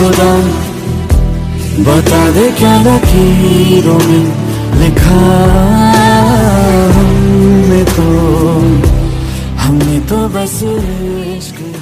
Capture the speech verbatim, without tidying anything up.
खुदा बता दे क्या लकीरों में लिखा हमने तो हमने तो बस इश्क